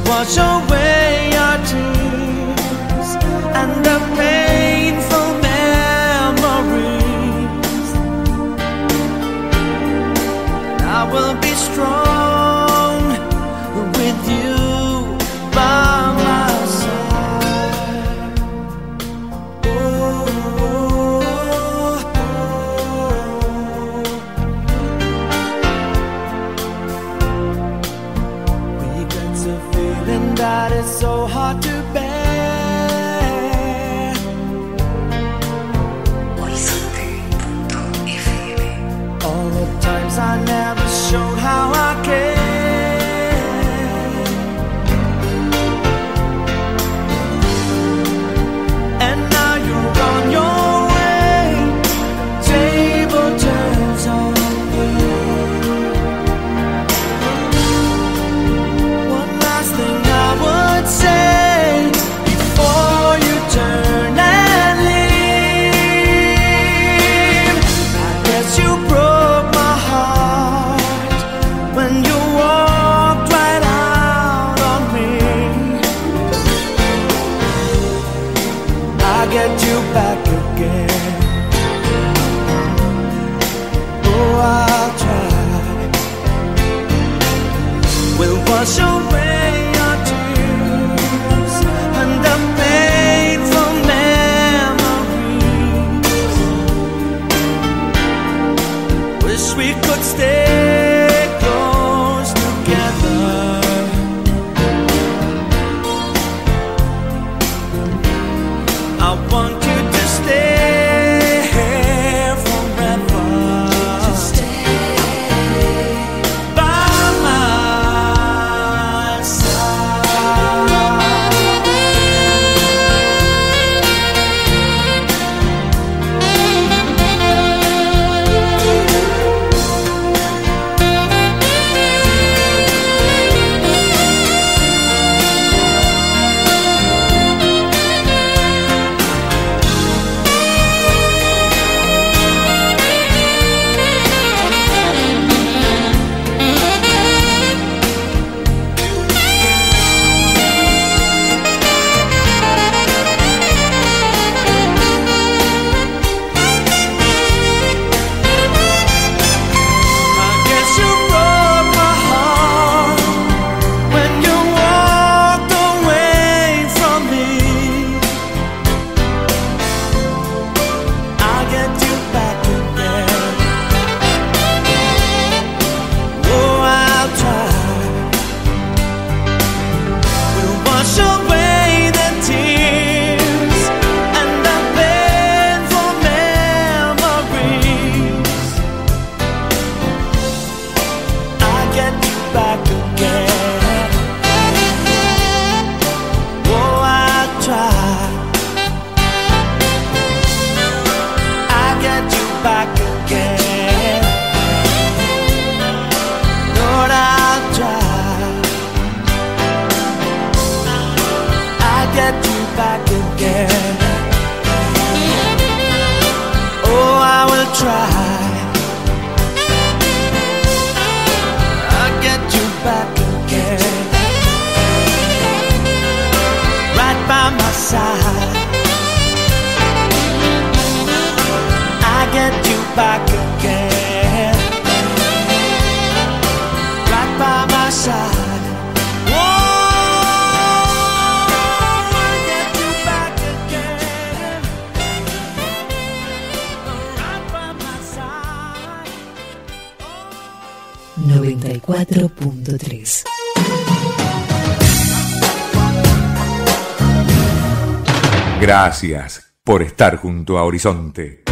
wash away our tears and the painful memories. I will be strong with you by my side. We get a feeling that is so hard to bear. All the times I never showed how I care. And now you're on your way. Table turns on you. One last thing I would say before you turn and leave. I guess you broke my heart when you walked right out on me. I get you back again. Oh, I'll try. We'll wash away our tears and the painful memories. Wish we could stay close together. I want you to stay here forever. By my Gracias por estar junto a Horizonte.